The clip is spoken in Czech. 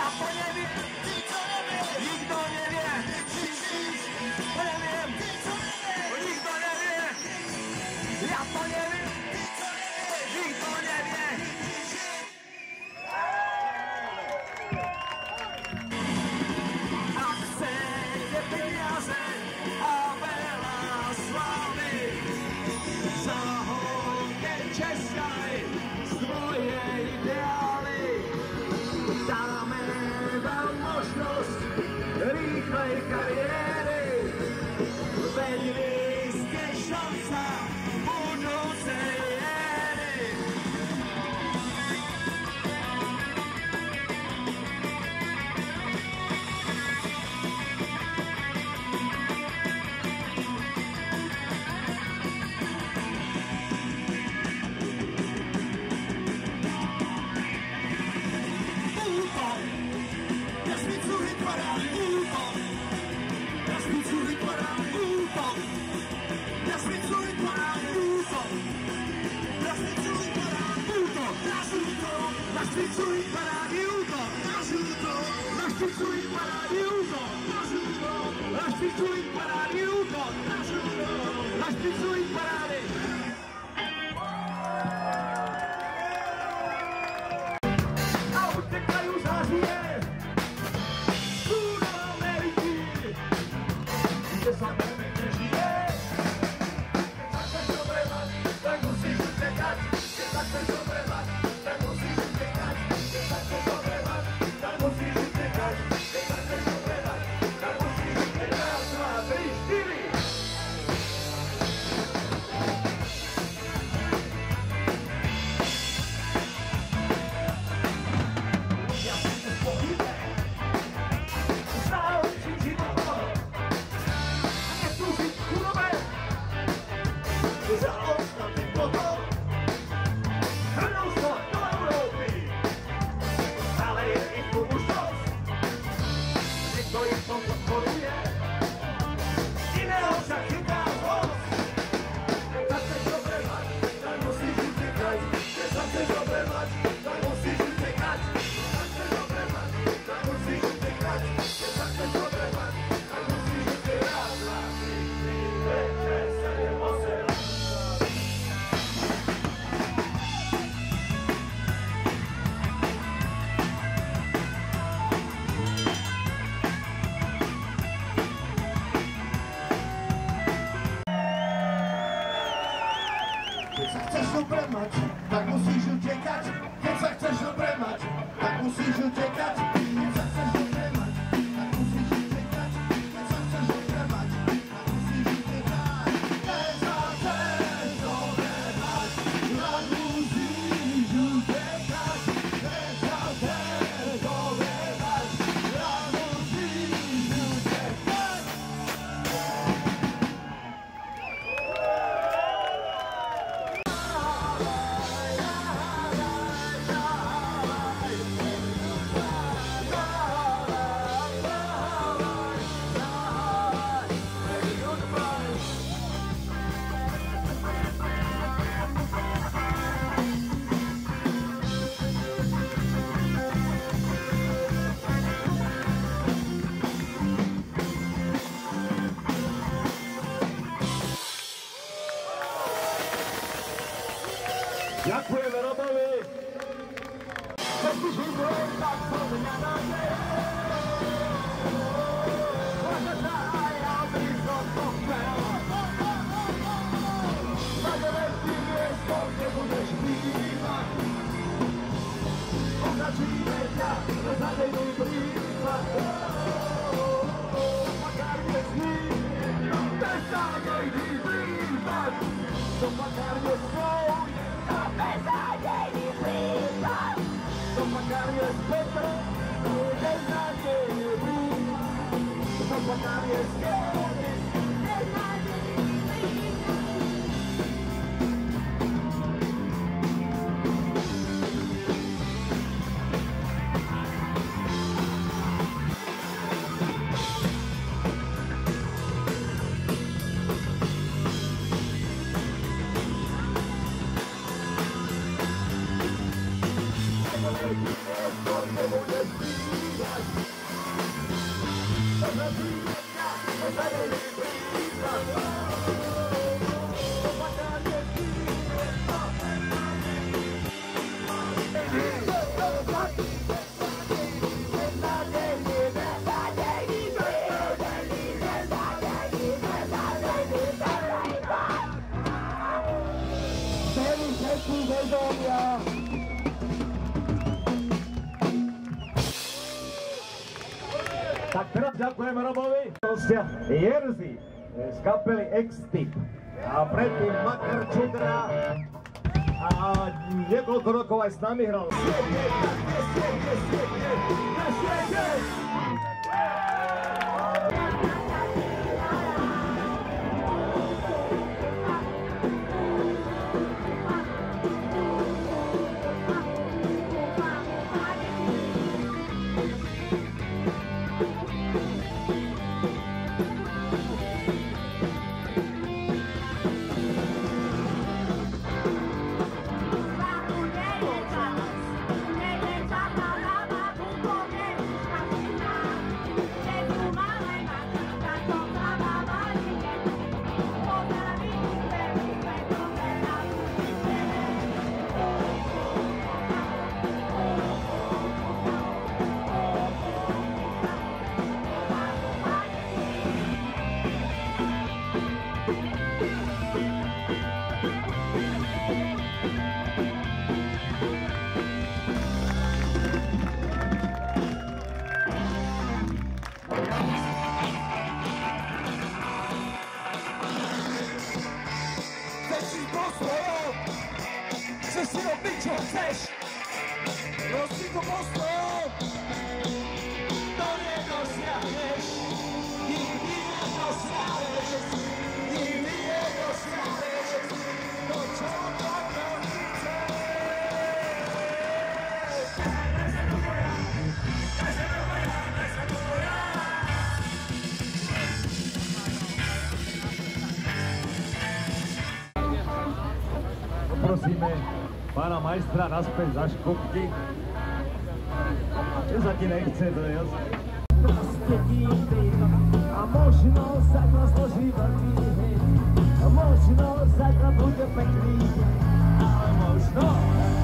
Ja to neviem, nikto nevie, neviem, nikto nevie, ja to neviem, nikto nevie. Ak chcete peniaze a veľa slávy, zahoďte česťaj svoje ideály. Dáme vám možnosť rýchlej kariéry, veď vy ste šanca budúcej éry. Tak musíš utekať, keď sa chceš dobre mať, tak musíš utekať, keď sa chceš dobre mať, tak musíš utekať, keď sa chceš dobre mať, tak musíš utekať, keď sa chceš dobre mať, tak musíš utekať, keď sa chceš dobre mať, tak musíš utekať. Ďakujeme Robovi. Keď život tak poznanáte, môže sa aj aby som to chcel. Na devetý miesto nebudeš bývať. Označíme ťa za denný príklad. Makárne sní, bez sa nejdi blízať. To makárne svoj, beznadziejny prípad. To makárne z Petra, beznadziejny prípad. To makárne z Kiełby, beznadziejny prípad. Tak teraz ďakujeme Robovi. Hostia Jerzy z kapely X-Tip. A predtým Makar Čudra. A niekoľko rokov aj s nami hral. Chceš si robiť, čo chceš, prosím to postoj, to nedosiahneš, nikdy nedosiahneš, nikdy nedosiahneš, to čo takto chceš. Poprosíme pána majstra naspäť za škopky. Že sa ti nechce, to je jasné. Proste divím, a možno zajtra zloží veľký hej, a možno zajtra bude pekný, ale možno